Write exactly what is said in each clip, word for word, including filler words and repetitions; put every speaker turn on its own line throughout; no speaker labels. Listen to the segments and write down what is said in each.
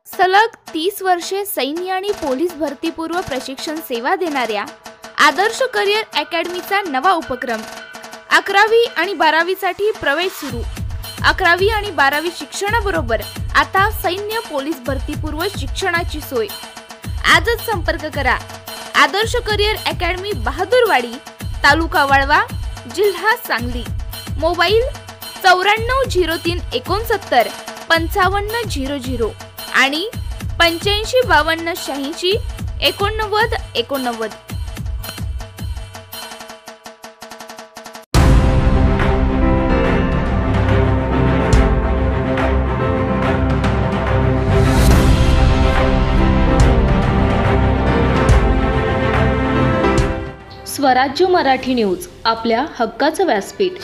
सलग तीस वर्षे सैन्य आणि पोलीस भरतीपूर्व प्रशिक्षण सेवा देणाऱ्या आदर्श करिअर अकॅडमीचा नवा उपक्रम। अकरावी आणि बारावी साठी प्रवेश सुरू। अकरावी आणि बारावी शिक्षणाबरोबर आता सैन्य पोलीस भरतीपूर्व शिक्षणाची सोय। आजच संपर्क करा आदर्श करिअर अकॅडमी, बहादूरवाडी, तालुका वाळवा, जिल्हा सांगली। मोबाईल चौऱ्याण्णव झिरो तीन एकोणसत्तर पंचावन्न झिरो झिरो आणि पंच्याऐंशी बावन्न शहाऐंशी एकोणनव्वद एकोणनव्वद।
स्वराज्य मराठी न्यूज, आपल्या हक्काचं व्यासपीठ।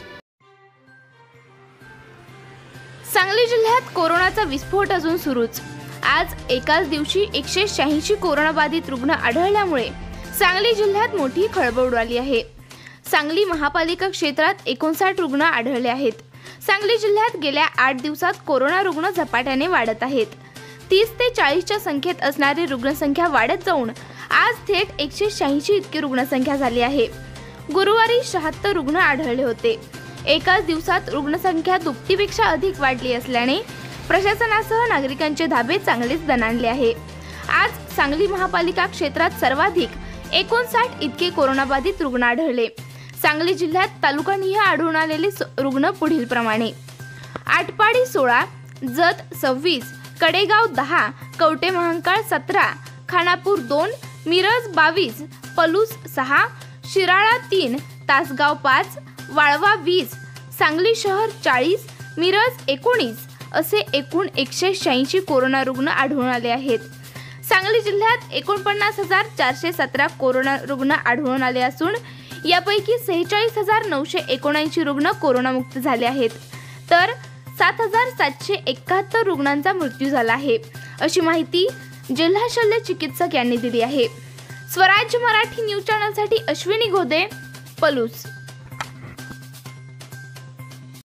सांगली जिल्ह्यात कोरोनाचा विस्फोट अजून सुरूच। आज एकाच दिवशी एकशे शहाऐंशी कोरोनाबाधित रुग्ण आढळल्यामुळे सांगली जिल्ह्यात मोठी खळबळ उडाली आहे। सांगली महापालिका क्षेत्रात एकोणसाठ रुग्ण आढळले आहेत। सांगली जिल्ह्यात गेल्या आठ दिवसात कोरोना रुग्ण झपाट्याने वाढत आहेत। तीस ते चाळीसच्या संख्येत असणारी रुग्णसंख्या वाढत जाऊन आज थेट एकशे शहाऐंशी इतकी रुग्णसंख्या झाली आहे। गुरुवारी शहात्तर रुग्ण आढळले होते। एकाच दिवसात रुग्णसंख्या दुपटीपेक्षा अधिक वाढली असल्याने प्रशासनासह नागरिकांचे धाबे चांगलेच दणाणले आहे। आज सांगली महापालिका क्षेत्रात सर्वाधिक एकोणसाठ इतके कोरोनाबाधित रुग्ण आढळले। सांगली जिल्ह्यात तालुकानिहाय आढळून आलेले रुग्ण पुढील प्रमाणे: आटपाडी सोळा, जत सव्वीस, कडेगाव दहा, कवटे महांकाळ सतरा, खानापूर दोन, मिरज बावीस, पलूस सहा, शिराळा तीन, तासगाव पाच, वाळवा वीस, सांगली शहर चाळीस, मिरज एकोणीस असे एकूण एकशे शहाऐंशी कोरोना रुग्ण आढळून आले आहेत। सांगली जिल्ह्यात एकोणपन्नास हजार चारशे सतरा कोरोना रुग्ण आढळून आले असून यापैकी सेहेचाळीस हजार नऊशे एकोणऐंशी रुग्ण कोरोनामुक्त झाले आहेत, तर सात हजार सातशे एकाहत्तर रुग्णांचा मृत्यू झाला आहे, अशी माहिती जिल्हा शल्य चिकित्सक यांनी दिली आहे। स्वराज्य मराठी न्यूज चॅनलसाठी अश्विनी घोदे, पलूस।